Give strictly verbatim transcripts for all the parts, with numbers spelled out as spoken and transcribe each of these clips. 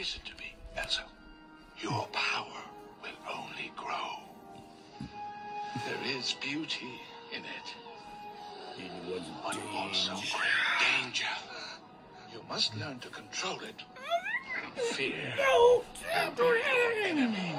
Listen to me, Elsa. Your power will only grow. There is beauty in it. But also great danger. You must learn to control it. Fear will be your enemy.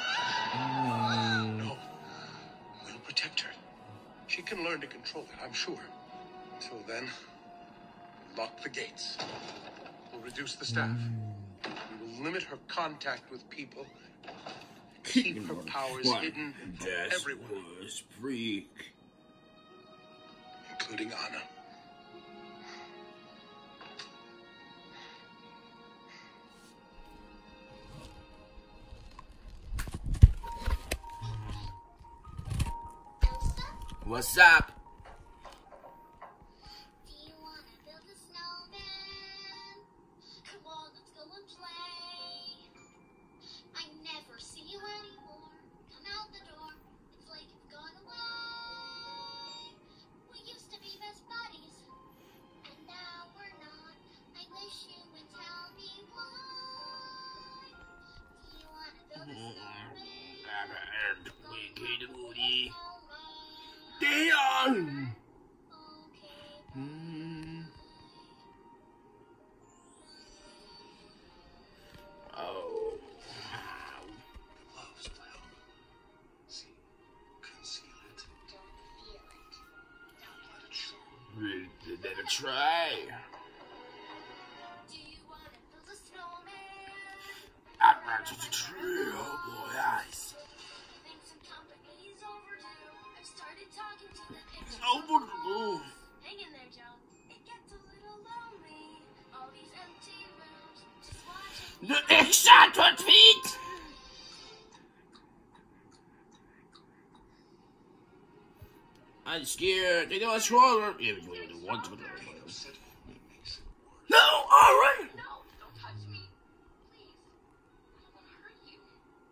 No. We'll protect her. She can learn to control it, I'm sure. Until then, lock the gates. We'll reduce the staff. We will limit her contact with people. Keep her powers What? hidden from That's everyone. was freak. Including Anna. What's up? Do you want to build a snowman? Come on, let's go and play. I never see you anymore. Come out the door. It's like you've gone away. We used to be best buddies, and now we're not. I wish you would tell me why. Do you want to build a snowman? Damn! Okay. Mm. Oh. Gloves will help. See, conceal it. Don't feel it. Don't let it show. Really, let it try. Do you want to build a snowman? I'm not just a tree. Oh boy, eyes. Think some company's overdue. I've started talking to them. It's Oh, hang in there, Joe. It gets a little lonely. All these empty rooms. Just watching. the extra feet. I'm scared. They know I'm stronger. Yeah, you want to. No, all right. No, don't touch me. Please. I don't want to hurt you.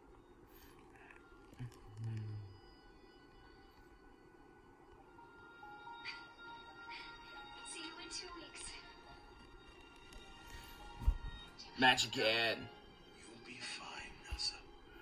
See you in two weeks. Magic Cat. You'll be fine, Elsa.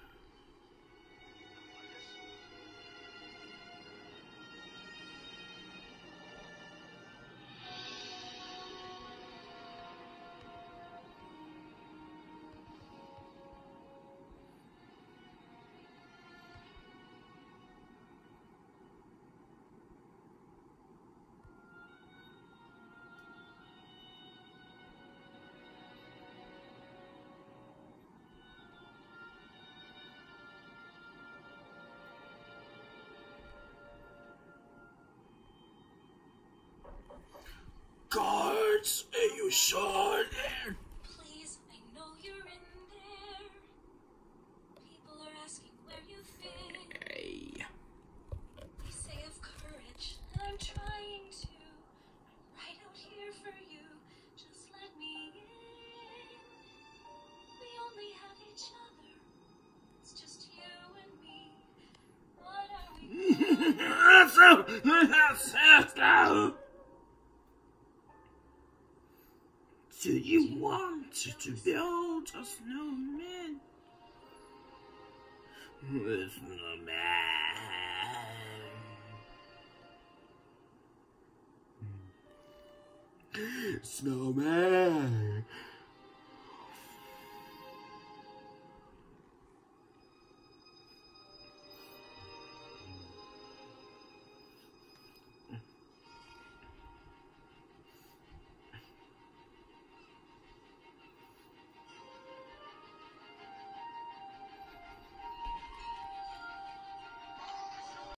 Guards, are you sure? Please, I know you're in there. People are asking where you've been. Hey. They say of courage, and I'm trying to. I'm right out here for you. Just let me in. We only have each other. It's just you and me. What are we? That's so. That's so. Do you want to build a snowman? A snowman. Snowman.